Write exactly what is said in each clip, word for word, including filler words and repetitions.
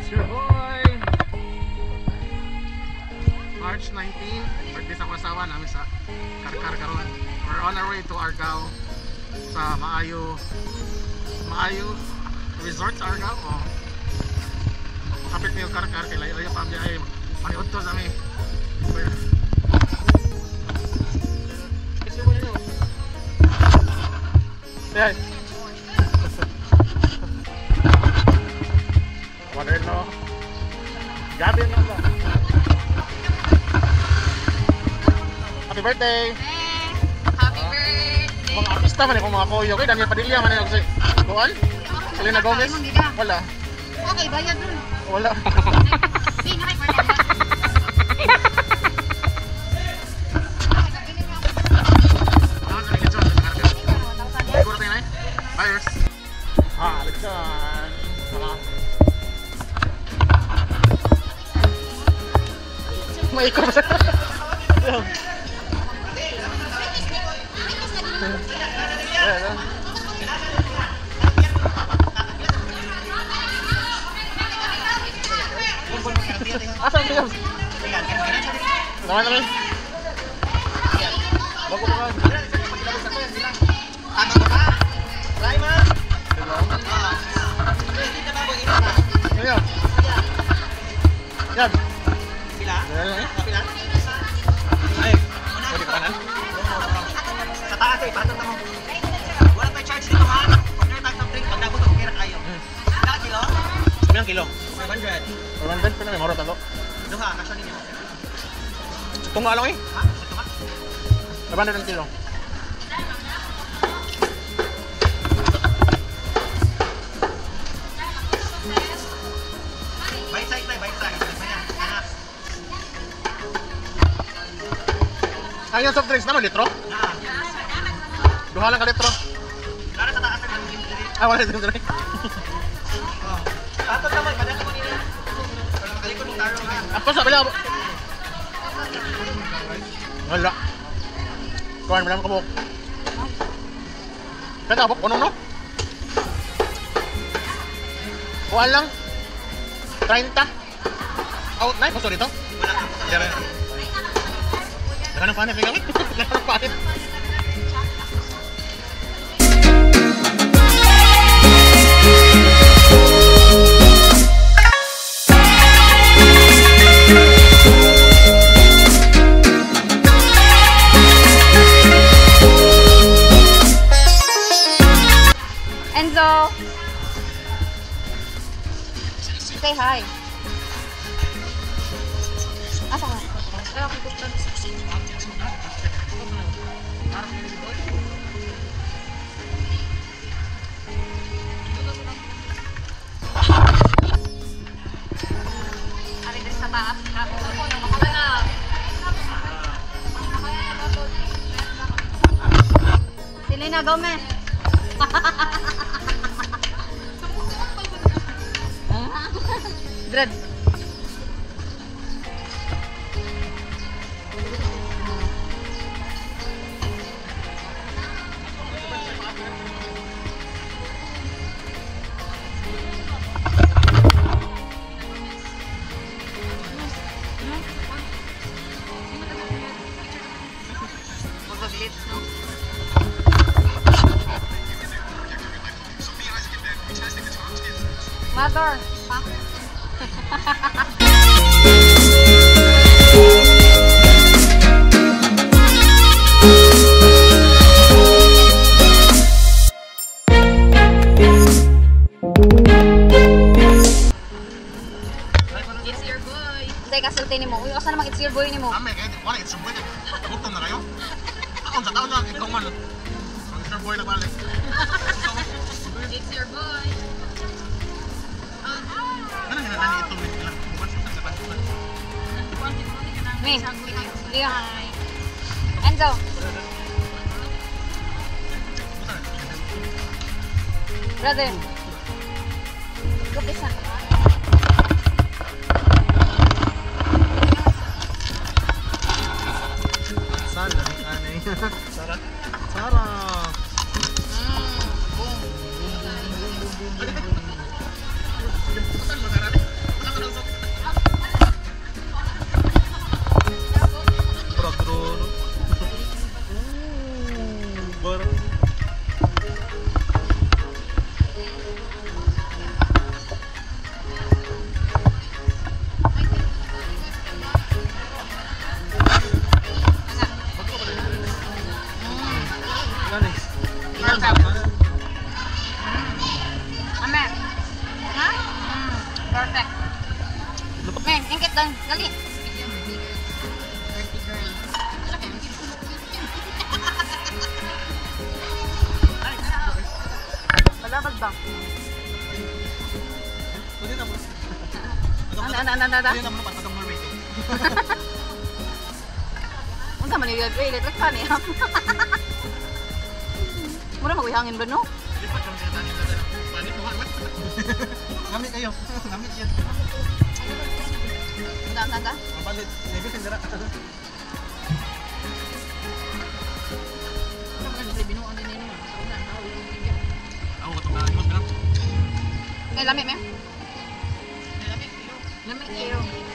your boy! March nineteenth, birthday sa kasawa namin sa Karkar karon. We're on our way to Argao sa Maayo Maayo Resort sa Argao. Oh. Kapit niyo Karkar kay layo pa biyahe. Maniud to sa mi. Kasi mo niyo. Hey. Water no. Gabi na ba? Happy birthday! Hey, happy birthday! Mga artista man yung mga koyo. Kaya Daniel Padilla man yung si Kuan? Selena Gomez? Wala. Okay, bayad dun. Wala. Hey, nakikwarta na. Buyers. Ah, Alexan. May ikaw ba sa... Asan ka? Naman naman. Bago ba ka? Ano ba? Rayman! Ano? Yan. Pila? Yan. Pila? Ay, pwede ka kanan? Sa taas eh, pasok na mo. Wala tayo charge dito ha. Order tayo ng drink, pag nabot, okay na kayo. Ilang kilo? Ilang kilo? five hundred. five hundred pa na may marot ako. Duha, kasya ninyo. Tunga lang eh. Ha? Ito ka? five hundred ang kilo. Bite size tayo, bite size. Ayan, anak. Ang yung soft drinks naman, litro? Ah. Duha lang ka litro. Lara sa taas na lang yung drink. Ah, wala yung drink. Oh. Tatod naman, padala mo nila. Wala makalikod ng taro ha. Ako sa bila. Wala. Kuhan, wala mo kabuk. Kaya kabuk, unong no? Kuhan lang. thirty. Out na, gusto dito? Wala. Diyan rin. Naka ng panit, ikaw eh. Naka ng panit. Enzo! Say hi. Asa ka? Kaya ako tutan. Ari din sa taas. Ako na makala. Selena Gomez. Brad. Mother, pa. It's your boy. Say kasulti nimo. Uy, asa naman it's your boy nimo? Ame, kaya wala, it's your boy. Gutom na kayo? Taon sa taon lang, ikaw man. It's your boy na balik. It's your boy. Ano nga nani ito? Me. Leo. Enzo. Brother. Kupisa. Sara, anay. Sara. Sara. Mm. Babad ba? Pwede na mo. Ano, ano, ano, ano? Pwede na mo patagong Norway to. Unsa man yung electric fan eh. Mura magwihangin ba no? Lipat kami sa tanin na panit mo hamat. Ngamit kayo. Ngamit yan. Anda, anda, anda. Mabalit. Nebis yung dara. Ako katong nalimot na. Eh, lamig me. Lamig kayo.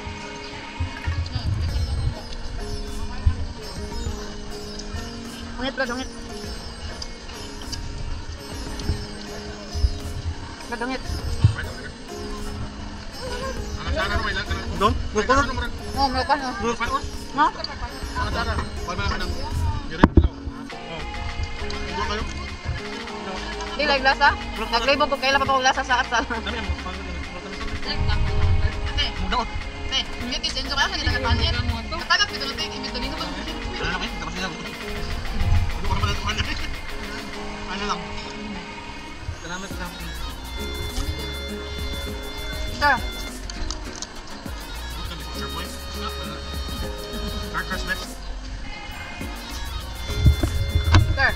Ungit ba, dungit? Ba, dungit? Ang sana naman ilang ka. Doon? Doon? Doon? Oo, may pa no. Doon? Doon? No? Ang sana. Wala ka nang. Direct ilaw. Oh. Doon kayo? Di like lasa? Naglibog ko kailan pa pa lasa sa atsal. Dami mo. Mudaot. Eh, hindi kisenso kaya kanina nagpanit. Katagap dito natin, imito nito ba? Ano na kayo? Tapos nila. Hindi ko naman naman. Ano lang. Salamat sa Sir, Sir boy. Dark Horse next. sir.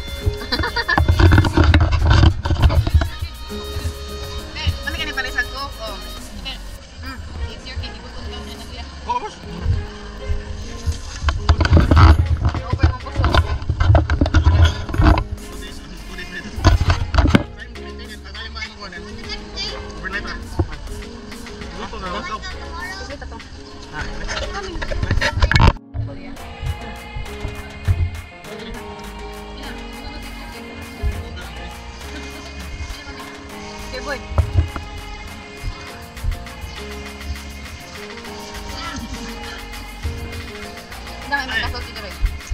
Eh, ano ka ni palisag ko? Oh. Eh, hmm, it's your cake. Ibutong ka na nagya. Oo, boss. Over mo puso. Two days, two days later. Time to maintain it. Tayo ba ang kuwanan? Overnight ah. Luto na lang daw. Sweet ato. Okay, boy. Dami may kasulti dito.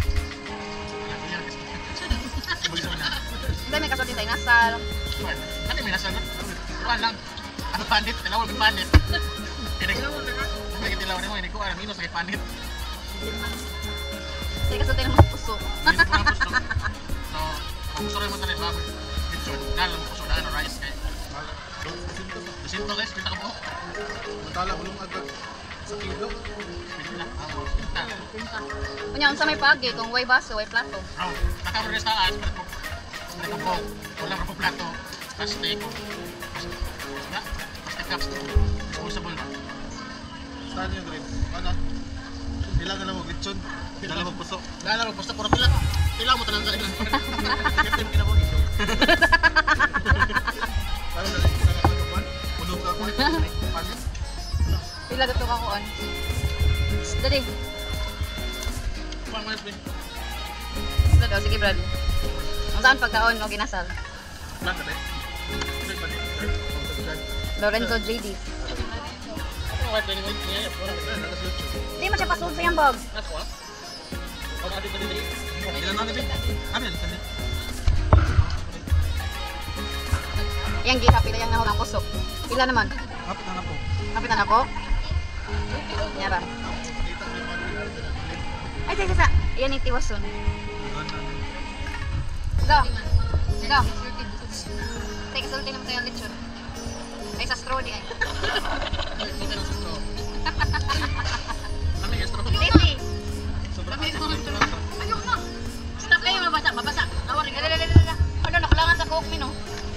Dami may kasulti sa inasal. Ano may nasa na? Wala lang. Ano panit? Tilawag yung panit. Tilawag na ka? May kitilaw na mo. Hindi ko alam. Minus na panit. May kasulti ng mga puso. Tapos no. So, kung gusto rin mo tayo bago. Lechon. Dalam mo puso na ano, rice kay. Dusinto guys. Pinta ka po. Tala mo nung agad sa kilo. Pinta na. Amos. Pinta. Kunya, unsa may pagi kung way baso, way plato. Bro, nakabro rin sa taas. Pero po, wala rin po plato. Plastic. Nga, plastic cups. Disposable ba? Saan yung grade? Ano? Ilang na mo glitson? Dala mo puso. Lala mo, basta puro pila. Pila mo tanang dali lang. Captain ka na mo ito. Parang dali ka na ano puno ka ko. Pangit. Pila gato ka kuan. Dali. Pang mas bin. Dali, oh, sige Brad. Ang saan pagkaon o ginasal? Plan na Lorenzo J D. Ano white din mo? Yeah, puro pila. Di man siya pasulti ang bag. That's what? Pag ati pa din. Ilan na din? Amin, sandali. Yang giha pila yang nahurang kusok. Pila naman? Hap na na po. Kapitan ako? Nyara. Ay, sige, sa. Yan yung tiwason. Go. Go. Take sulti naman tayo ang lechon. Ay, sa straw di ay. Dito na sa straw. Ano yung straw? Tasty. Sobrang Ayun na! Stop kayo, mabasa, mabasa. Tawari ka. Dala, dala, dala. Ano, nakulangan sa coke, Mino.